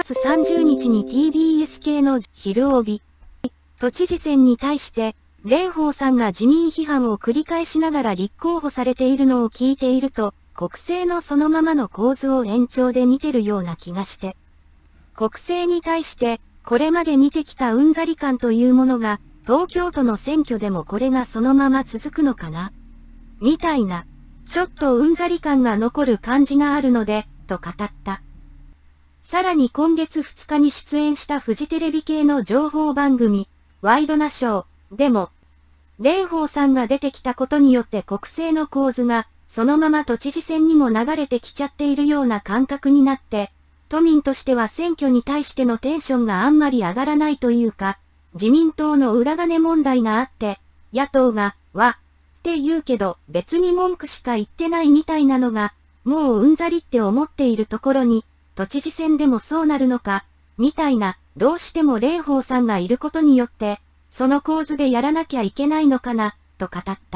月30日に TBS 系の昼帯、都知事選に対して、蓮舫さんが自民批判を繰り返しながら立候補されているのを聞いていると、国政のそのままの構図を延長で見てるような気がして、国政に対して、これまで見てきたうんざり感というものが、東京都の選挙でもこれがそのまま続くのかなみたいな、ちょっとうんざり感が残る感じがあるので、と語った。さらに今月2日に出演したフジテレビ系の情報番組、ワイドナショーでも、蓮舫さんが出てきたことによって国政の構図が、そのまま都知事選にも流れてきちゃっているような感覚になって、都民としては選挙に対してのテンションがあんまり上がらないというか、自民党の裏金問題があって、野党が、って言うけど別に文句しか言ってないみたいなのが、もううんざりって思っているところに、都知事選でもそうなるのか、みたいな、どうしても蓮舫さんがいることによって、その構図でやらなきゃいけないのかな、と語った。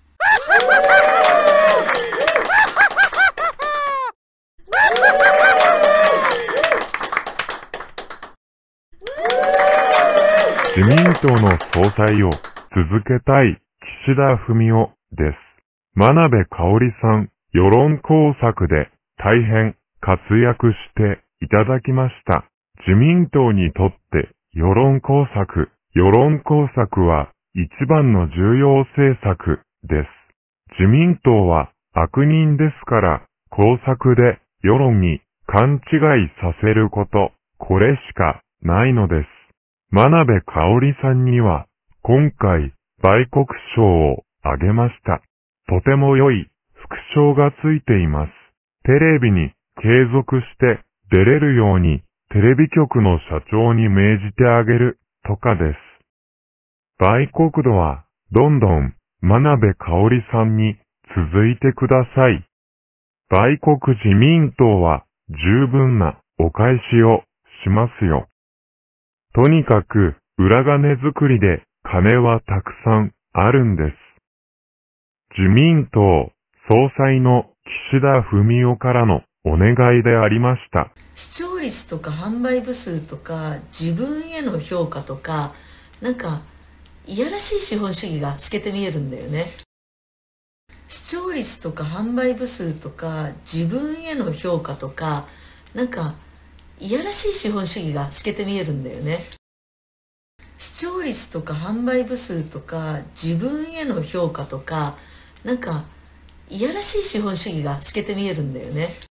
自民党の総裁を続けたい岸田文雄です。真鍋かおりさん、世論工作で大変活躍していただきました。自民党にとって世論工作は一番の重要政策です。自民党は悪人ですから、工作で世論に勘違いさせること、これしかないのです。真鍋かおりさんには、今回、売国賞をあげました。とても良い副賞がついています。テレビに継続して出れるように、テレビ局の社長に命じてあげる、とかです。売国度は、どんどん、真鍋かおりさんに続いてください。売国自民党は、十分なお返しをしますよ。とにかく、裏金作りで金はたくさんあるんです。自民党総裁の岸田文雄からのお願いでありました。 視聴率とか販売部数とか自分への評価とか、なんかいやらしい資本主義が透けて見えるんだよね。視聴率とか販売部数とか自分への評価とか、なんかいやらしい資本主義が透けて見えるんだよね。視聴率とか販売部数とか自分への評価とか、なんかいやらしい資本主義が透けて見えるんだよね。